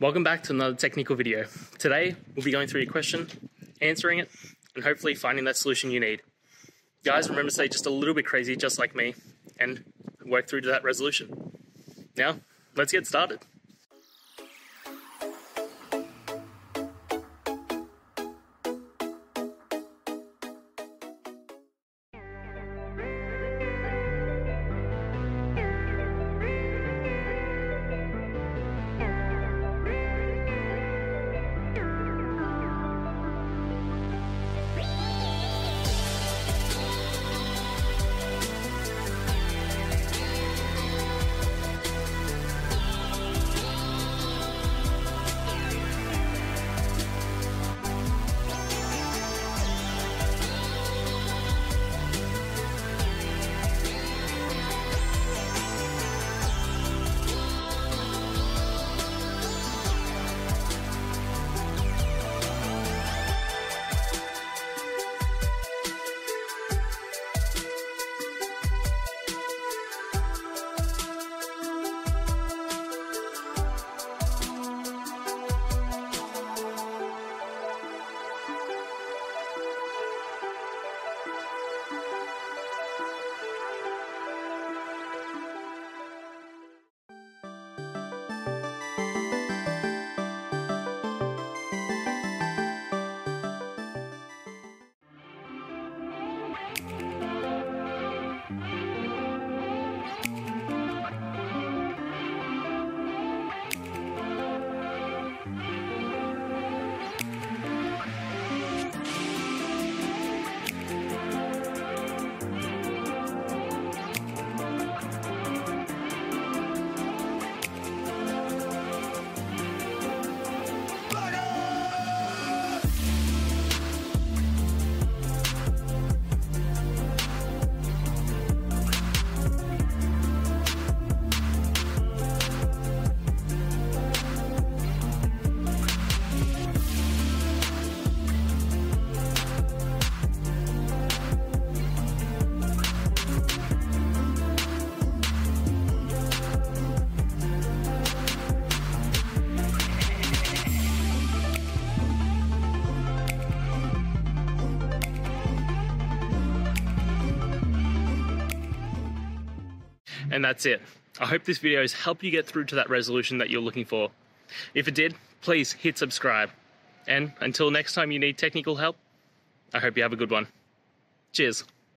Welcome back to another technical video. Today, we'll be going through your question, answering it, and hopefully finding that solution you need. Guys, remember to stay just a little bit crazy, just like me, and work through to that resolution. Now, let's get started. And that's it. I hope this video has helped you get through to that resolution that you're looking for. If it did, please hit subscribe. And until next time you need technical help, I hope you have a good one. Cheers.